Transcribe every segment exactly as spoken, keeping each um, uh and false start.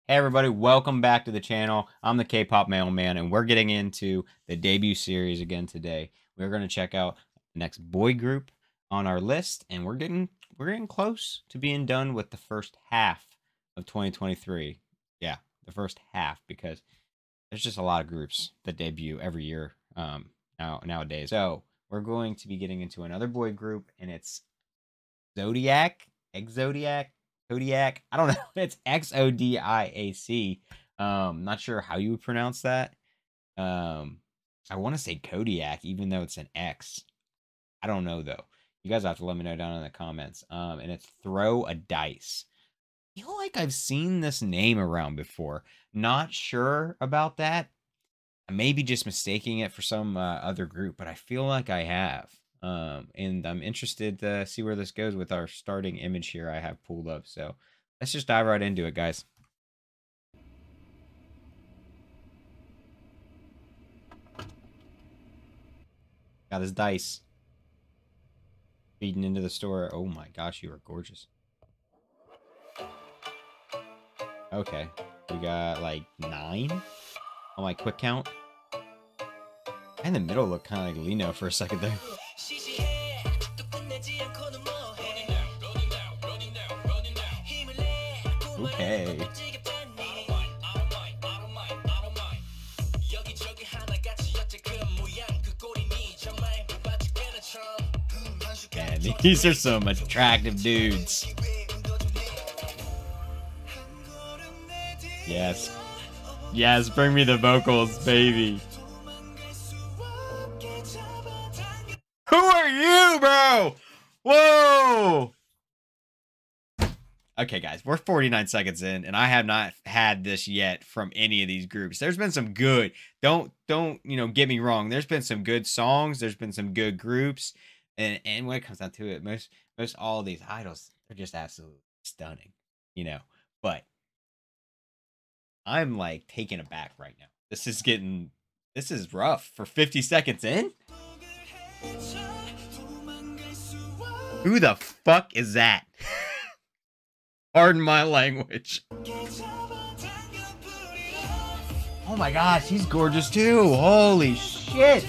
Hey everybody, welcome back to the channel. I'm the K-pop mailman, and we're getting into the debut series again today. We're going to check out the next boy group on our list, and we're getting we're getting close to being done with the first half of twenty twenty-three. Yeah, the first half, because there's just a lot of groups that debut every year um, now nowadays. So we're going to be getting into another boy group, and it's Zodiac, Exodiac. Kodiak. I don't know. It's X O D I A C. Um, not sure how you would pronounce that. Um, I want to say Kodiak, even though it's an X. I don't know though. You guys have to let me know down in the comments. Um, and it's Throw a Dice. I feel like I've seen this name around before. Not sure about that. I may be just mistaking it for some uh, other group, but I feel like I have. Um, and I'm interested to see where this goes with our starting image here I have pulled up. So let's just dive right into it, guys. Got his dice. Feeding into the store. Oh my gosh, you are gorgeous. Okay. We got like nine on my quick count. In the middle looked kind of like Lino for a second there. Okay. Man, these are some attractive dudes. Yes. Yes, bring me the vocals, baby. Who are you, bro? Whoa! Okay, guys, we're forty-nine seconds in, and I have not had this yet from any of these groups. There's been some good, don't, don't, you know, get me wrong. There's been some good songs. There's been some good groups. And, and when it comes down to it, most, most all of these idols, they're just absolutely stunning, you know. But I'm, like, taken aback right now. This is getting, this is rough for fifty seconds in. Who the fuck is that? Pardon my language. Oh my gosh, he's gorgeous too. Holy shit.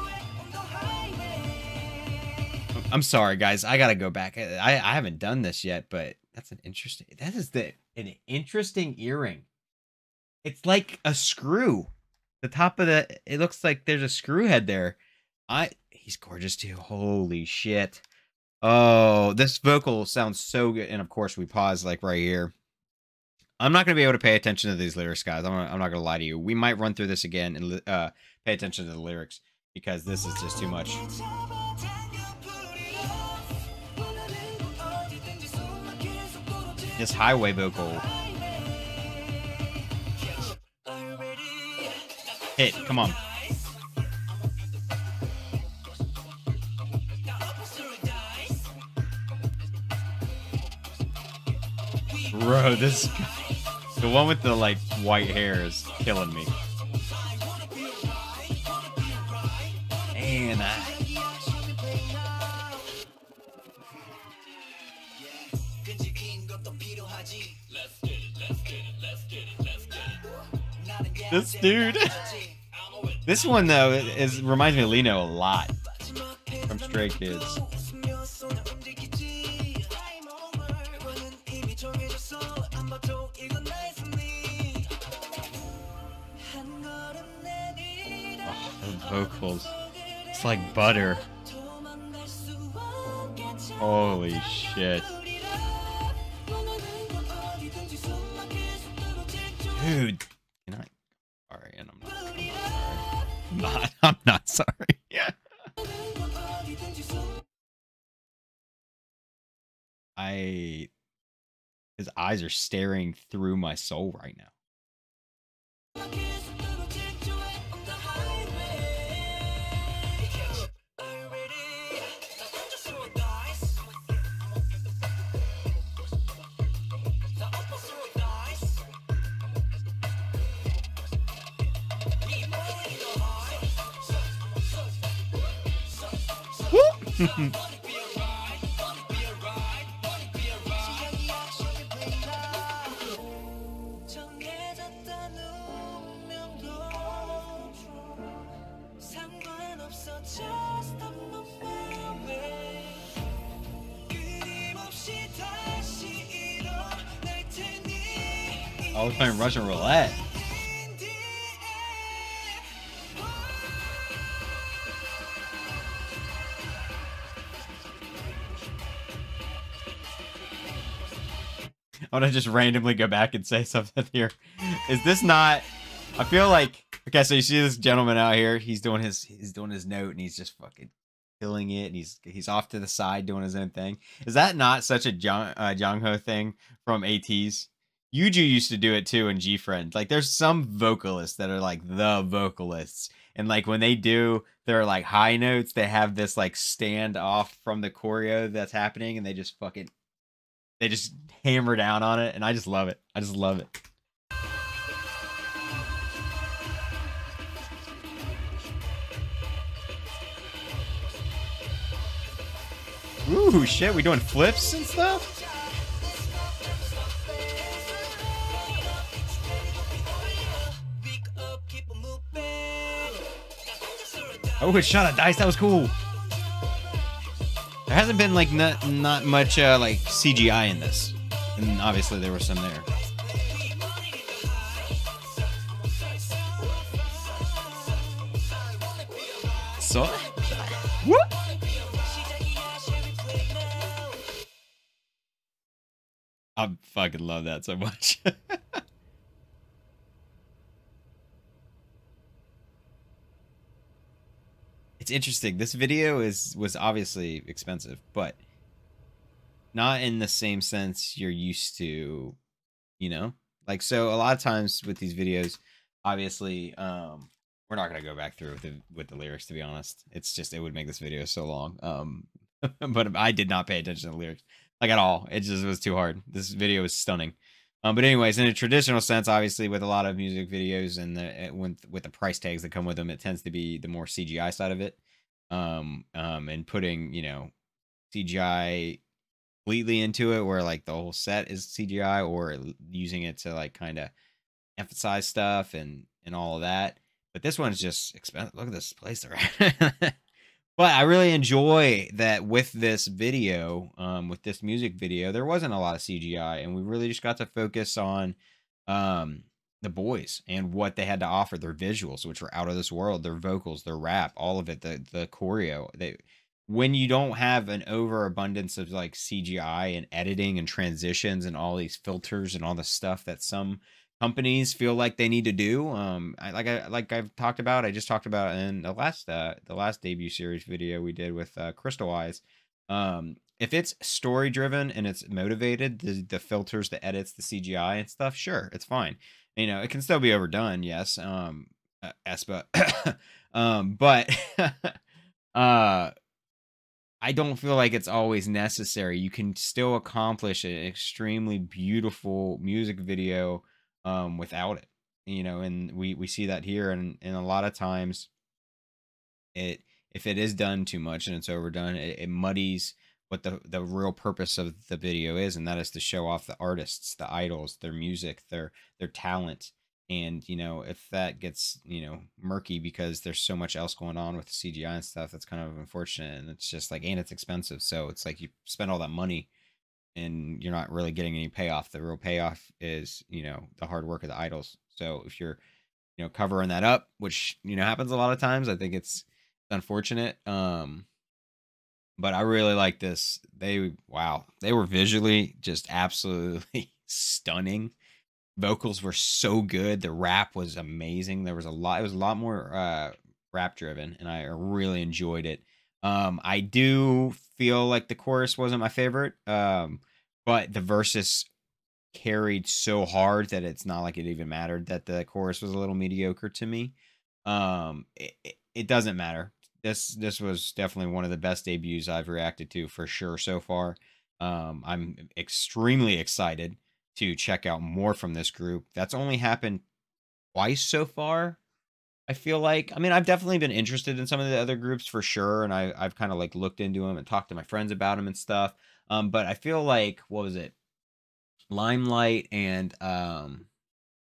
I'm sorry, guys. I gotta go back. I, I haven't done this yet, but that's an interesting. That is the an interesting earring. It's like a screw. The top of the. It looks like there's a screw head there. I. He's gorgeous too. Holy shit. Oh, this vocal sounds so good. And of course, we pause like right here. I'm not going to be able to pay attention to these lyrics, guys. I'm, I'm not going to lie to you. We might run through this again and uh, pay attention to the lyrics because this is just too much. This highway vocal. Hit, come on. Bro, this guy, the one with the like white hair is killing me. And uh, this dude, this one though is reminds me of Lino a lot from Stray Kids. Vocals. It's like butter. Holy shit. Dude. Can I? Sorry, and I'm not. I'm not. I'm not sorry. Yeah. I. His eyes are staring through my soul right now. I was playing Russian roulette. I want to just randomly go back and say something here. Is this not? I feel like okay. So you see this gentleman out here. He's doing his he's doing his note and he's just fucking killing it. And he's he's off to the side doing his own thing. Is that not such a Jung uh, Jungho thing from ATEEZ? Yuju used to do it too in G-Friend. Like there's some vocalists that are like the vocalists. And like when they do their like high notes, they have this like stand off from the choreo that's happening and they just fucking they just hammer down on it, and I just love it. I just love it. Ooh, shit, we doing flips and stuff? Oh, it shot a dice. That was cool. There hasn't been like not not much uh, like C G I in this, and obviously there was some there. So, whoop. I fucking love that so much. It's interesting. This video is was obviously expensive, but not in the same sense you're used to, you know? Like, so a lot of times with these videos, obviously, um, we're not going to go back through with the, with the lyrics, to be honest. It's just, it would make this video so long. Um, but I did not pay attention to the lyrics, like at all. It just was too hard. This video is stunning. Um, but anyways, in a traditional sense, obviously, with a lot of music videos and the when, with the price tags that come with them, it tends to be the more C G I side of it. Um, um, and putting, you know, C G I completely into it, where like the whole set is C G I, or using it to like kind of emphasize stuff and and all of that. But this one's just expensive. Look at this place they're at. But I really enjoy that with this video, um, with this music video, there wasn't a lot of C G I, and we really just got to focus on um, the boys and what they had to offer, their visuals, which were out of this world, their vocals, their rap, all of it, the the choreo. They, when you don't have an overabundance of like C G I and editing and transitions and all these filters and all the stuff that some companies feel like they need to do, um I like I like I've talked about I just talked about in the last uh the last debut series video we did with uh Crystal Eyes. Um if it's story driven and it's motivated, the the filters, the edits, the C G I and stuff, sure, it's fine. You know, it can still be overdone, yes. Um uh, Espa um but uh I don't feel like it's always necessary. You can still accomplish an extremely beautiful music video um, without it, you know, and we, we see that here. And, and a lot of times it, if it is done too much and it's overdone, it, it muddies what the, the real purpose of the video is. And that is to show off the artists, the idols, their music, their, their talent. And, you know, if that gets, you know, murky because there's so much else going on with the C G I and stuff, that's kind of unfortunate. And it's just like, and it's expensive. So it's like you spend all that money and you're not really getting any payoff. The real payoff is, you know, the hard work of the idols. So if you're, you know, covering that up, which, you know, happens a lot of times, I think it's unfortunate. Um, but I really like this. They, wow, they were visually just absolutely stunning. Vocals were so good. The rap was amazing. There was a lot, it was a lot more uh, rap driven, and I really enjoyed it. Um, I do feel like the chorus wasn't my favorite, um, but the verses carried so hard that it's not like it even mattered that the chorus was a little mediocre to me. Um, it, it, it doesn't matter. This this was definitely one of the best debuts I've reacted to for sure so far. Um, I'm extremely excited to check out more from this group. That's only happened twice so far, I feel like. I mean, I've definitely been interested in some of the other groups for sure, and I, I've kind of like looked into them and talked to my friends about them and stuff. Um, but I feel like, what was it? Limelight and um,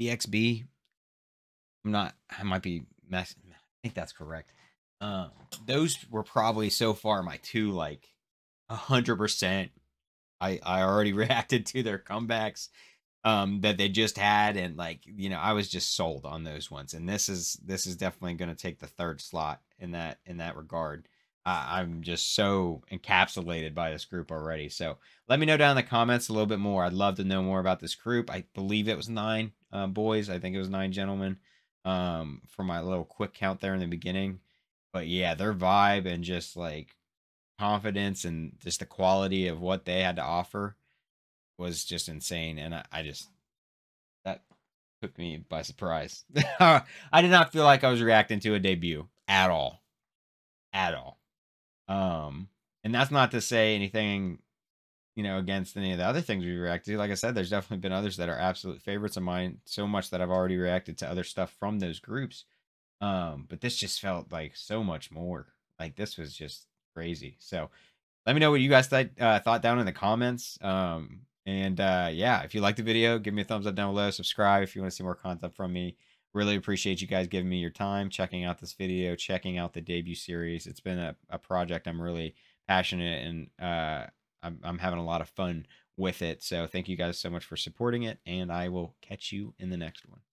B X B. I'm not. I might be mess. I think that's correct. Um, those were probably so far my two like a hundred percent. I I already reacted to their comebacks um that they just had, and like you know I was just sold on those ones, and this is this is definitely going to take the third slot in that in that regard. uh, I'm just so encapsulated by this group already, so let me know down in the comments a little bit more. I'd love to know more about this group. I believe it was nine uh, boys. I think it was nine gentlemen, um for my little quick count there in the beginning. But yeah, their vibe and just like confidence and just the quality of what they had to offer was just insane. And I, I just that took me by surprise. I did not feel like I was reacting to a debut at all, at all. Um, and that's not to say anything, you know, against any of the other things we reacted to. Like I said, there's definitely been others that are absolute favorites of mine. So much that I've already reacted to other stuff from those groups. Um, but this just felt like so much more. Like this was just crazy. So let me know what you guys th- uh, thought down in the comments. Um, and uh, yeah, if you liked the video, give me a thumbs up down below. Subscribe if you want to see more content from me. Really appreciate you guys giving me your time, checking out this video, checking out the debut series. It's been a, a project I'm really passionate and uh, I'm, I'm having a lot of fun with it. So thank you guys so much for supporting it, and I will catch you in the next one.